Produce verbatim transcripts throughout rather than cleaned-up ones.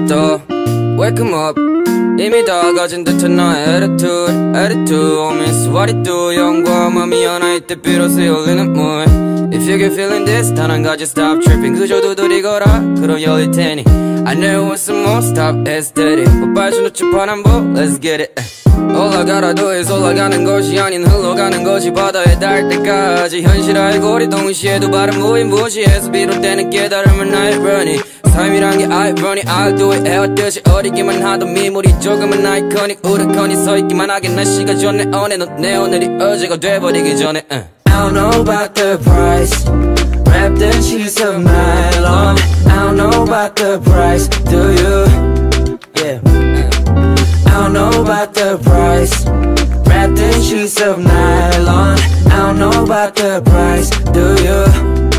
또 wake 'em up 이미 다 가진 듯한 나의 attitude attitude oh miss what it do 영과 맘이 하나일 때 비로소 열리는 문 If you get feeling this 단 한 가지 stop tripping 그저 두드리거라 그럼 열릴 테니 I know what's some more stop aesthetic 뽀빨 놓지 파란보 let's get it 올라가라 do is 올라가는 것이 아닌 흘러가는 것이 바다에 닿을 때까지 현실 알고리 동시에 두 발은 무인 무시해서 비롯되는 깨달음은 irony 삶이란 게 irony I'll do it 헤어듯이 어리기만 하던 미물이 조금은 아이코닉 우르커니 서있기만 하긴 날씨가 좋네 오늘 넌 내 오늘이 어제가 돼버리기 전에 uh. I don't know about the price Wrapped in sheets of nylon I don't know about the price Do you? Yeah I don't know about the price Wrapped in sheets of nylon I don't know about the price Do you?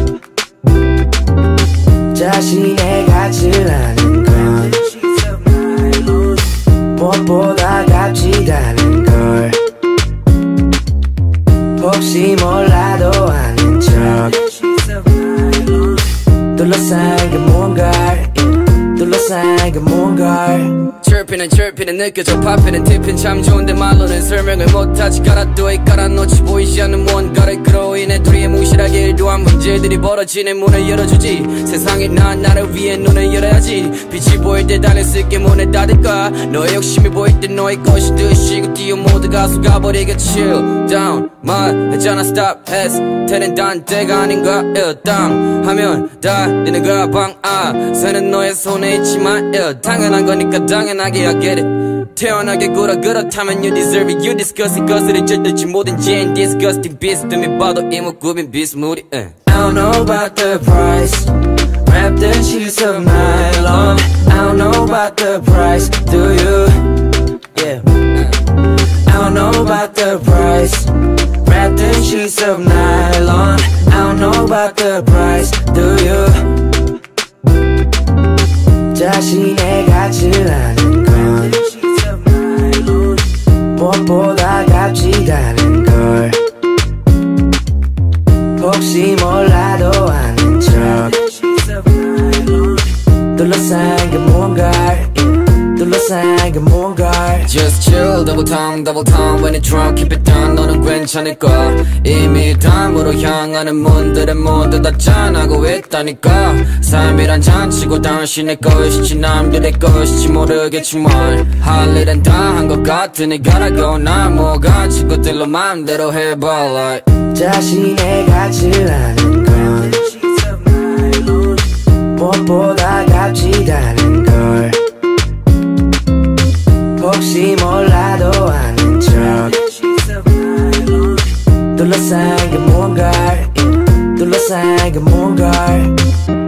자신의 가치를 아는 건 무엇보다 값지다는 걸 혹시 몰라도 아는 척 둘러싼 게 뭔가를 둘러싼 게 뭔가를 Chirping chirping 느껴져 popping tipping 참 좋은데 말로는 설명을 못하지 갈아도에 깔아놓지 보이지 않는 뭔가를 그로 인해 둘이 무실하게 일도한 문제들이 벌어지네 문을 열어주지 세상에 난 나를 위해 눈을 열어야지 빛이 보일 때 다른 쓸게 문을 닫을까 너의 욕심이 보일 때 너의 것이 드시고 뛰어 모두가 속아버리게 chill down 말했잖아 stop has 되는 단 때가 아닌가 일당 하면 달리는 가방 아 새는 너의 손에 있지만 일 당연한 거니까 당연하게 I get it 태어나게 굴어 그렇다면 you deserve it You disgusting 거스를 젖들지 뭐든지 ain't disgusting beast 뜸이 봐도 이목구비 비스무리 I don't know about the price Wrapped in sheets of nylon I don't know about the price Do you? Yeah I don't know about the price Wrapped in sheets of nylon I don't know about the price Do you? 자신의 가치를 아는 건 무엇보다 값지다는 걸 혹시 몰라도 아는 척 둘러싼 게 뭔가를 둘러싼 게 뭔가를 Just chill double time double time when it drunk keep it down 너는 괜찮을까 이미 다음으로 향하는 문들은 모두 다 짠하고 있다니까 삶이란 잔치고 당신의 것이지 남들의 것이지 모르겠지만 할 일은 다 한 것 같으니 가라고 나 뭐가 친구들로 맘대로 해봐 like 자신의 가치를 아는 건 무엇보다 값지다는 걸 혹시 몰라도 아는 척 둘러싼 게 뭔가를 둘러싼 게 뭔가를